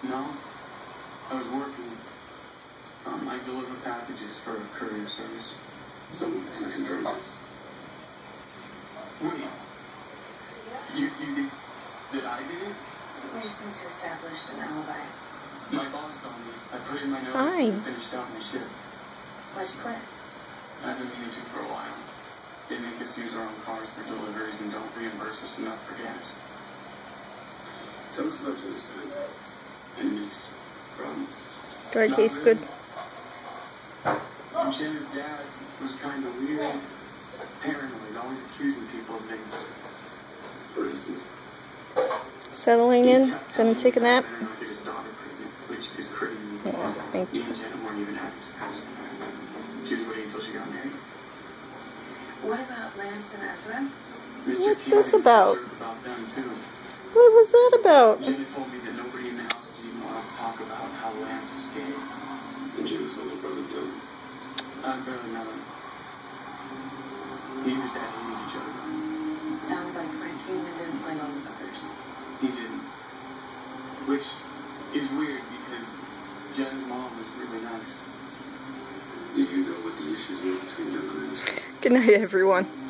No. I was working. I deliver packages for a courier service. Someone can confirm this. Wait. You think that I did it? We just need to establish an alibi. My boss told me. I put in my notice Fine. and finished out my shift. Why'd you quit? I've been meaning to for a while. They make us use our own cars for deliveries and don't reimburse us enough for gas. Tell us about Jen's family. Enemies. Problems. Do I taste good? Jen's dad was kind of weird, paranoid, always accusing people of things. For instance. Settling in? Gonna take a nap? Get his daughter pregnant, which is crazy. Yeah, thank Me you. and Janet weren't even having sex. She was waiting until she got married. What about Lance and Ezra? Mr. What's King this was about? concerned about them too. What was that about? Janet told me that nobody in the house was even allowed to talk about how Lance was gay. And Jen's older brother, Dylan. I barely know him. He and his dad hated each other. Sounds like Frank Human didn't play well with others. He didn't. Which is weird because Jen's mom was really nice. Do you know what the issues were between them and Lance? Good night, everyone.